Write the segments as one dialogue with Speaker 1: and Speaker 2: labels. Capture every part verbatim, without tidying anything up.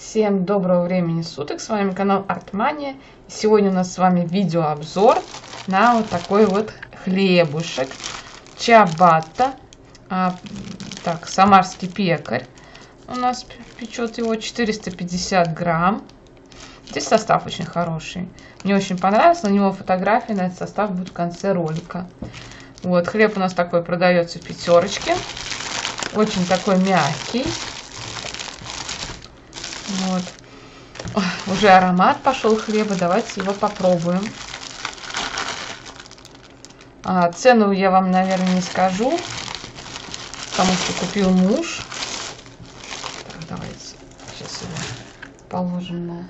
Speaker 1: Всем доброго времени суток, с вами канал Артмания. Сегодня у нас с вами видеообзор на вот такой вот хлебушек чиабатта. А, так, самарский пекарь у нас печет его, четыреста пятьдесят грамм. Здесь состав очень хороший. Мне очень понравился, на него фотография, на этот состав будет в конце ролика. Вот, хлеб у нас такой продается в пятерочке. Очень такой мягкий. Вот. Ой, уже аромат пошел хлеба, давайте его попробуем. А, цену я вам, наверное, не скажу, потому что купил муж. Так, давайте сейчас его положим на...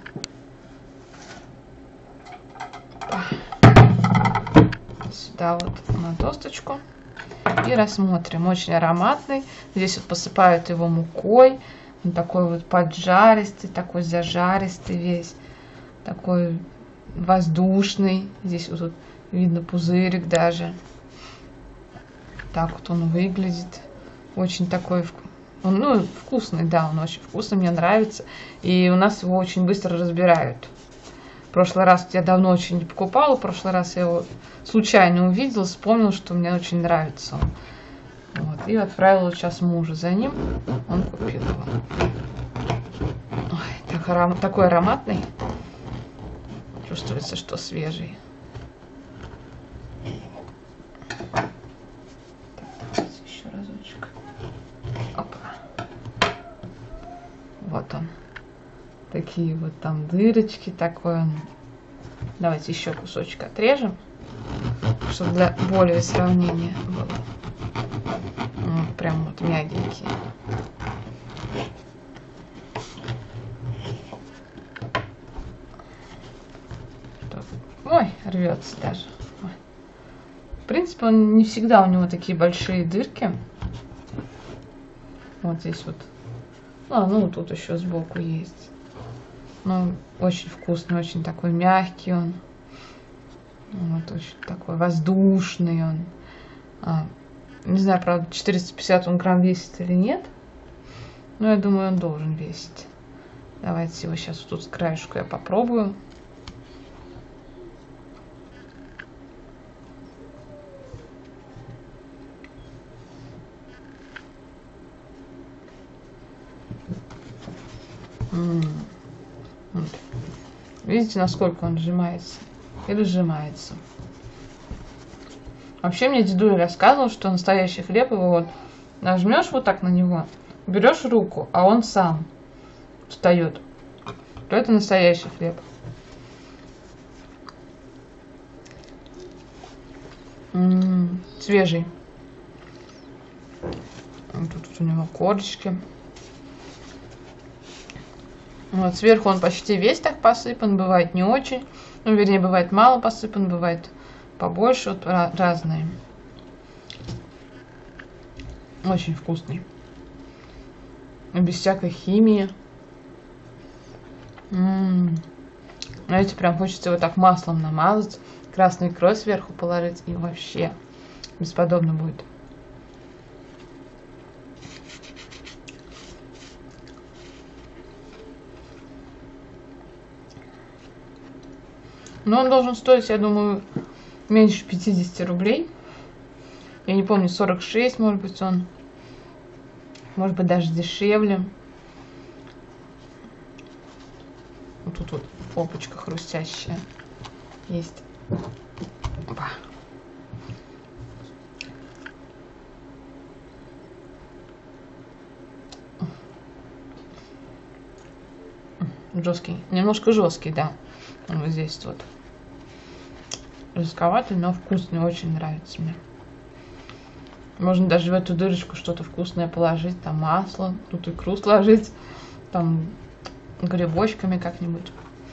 Speaker 1: сюда вот на досточку и рассмотрим. Очень ароматный. Здесь вот посыпают его мукой. Он такой вот поджаристый, такой зажаристый весь, такой воздушный. Здесь вот тут видно пузырик даже. Так вот он выглядит. Очень такой, он, ну, вкусный, да, он очень вкусный, мне нравится. И у нас его очень быстро разбирают. В прошлый раз я давно очень не покупала, в прошлый раз я его случайно увидела, вспомнила, что мне очень нравится он. Вот, и отправила сейчас мужа за ним, он купил его. Ой, так, аром... такой ароматный, чувствуется, что свежий. Так, давайте еще разочек. Опа. Вот он. Такие вот там дырочки, такой он. Давайте еще кусочек отрежем, чтобы для более сравнения было. Ну, прям вот мягенький. Ой, рвется даже. Ой. В принципе, он не всегда у него такие большие дырки. Вот здесь вот. А, ну тут еще сбоку есть. Ну, очень вкусный, очень такой мягкий он. Вот, очень такой воздушный он. А, не знаю, правда, четыреста пятьдесят он грамм весит или нет. Но я думаю, он должен весить. Давайте его сейчас вот тут с краешку я попробую. М-м-м. Вот. Видите, насколько он сжимается? И разжимается. Вообще мне дедуля рассказывал, что настоящий хлеб, его вот нажмешь вот так на него, берешь руку, а он сам встает. То это настоящий хлеб. М-м-м, свежий. Вот тут у него корочки. Вот сверху он почти весь так посыпан, бывает не очень. Ну, вернее, бывает мало посыпан, бывает побольше, вот разные. Очень вкусный. Без всякой химии. М-м-м. Знаете, прям хочется его так маслом намазать, красной икрой сверху положить, и вообще бесподобно будет. Но он должен стоить, я думаю, меньше пятидесяти рублей. Я не помню, сорок шесть, может быть, он. Может быть, даже дешевле. Вот тут вот попочка хрустящая есть. Опа. Жесткий. Немножко жесткий, да. Вот здесь вот. Жестковатый, но вкусный, очень нравится мне. Можно даже в эту дырочку что-то вкусное положить, там масло, тут икру сложить, там грибочками как-нибудь.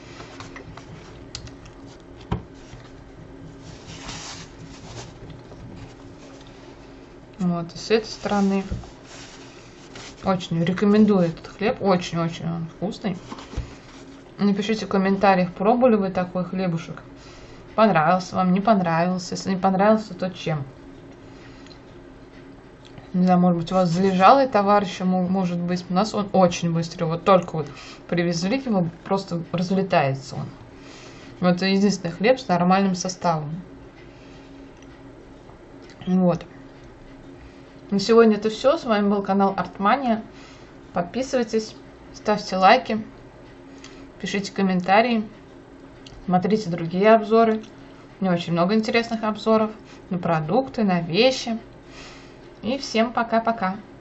Speaker 1: Вот, и с этой стороны очень рекомендую этот хлеб, очень-очень он вкусный. Напишите в комментариях, пробовали вы такой хлебушек. Понравился вам, не понравился. Если не понравился, то чем? Не знаю, может быть, у вас залежалый товар еще может быть. У нас он очень быстрый. Вот только вот привезли его, просто разлетается он. Вот это единственный хлеб с нормальным составом. Вот. На сегодня это все. С вами был канал Артмания. Подписывайтесь, ставьте лайки, пишите комментарии, смотрите другие обзоры. У меня очень много интересных обзоров на продукты, на вещи. И всем пока-пока.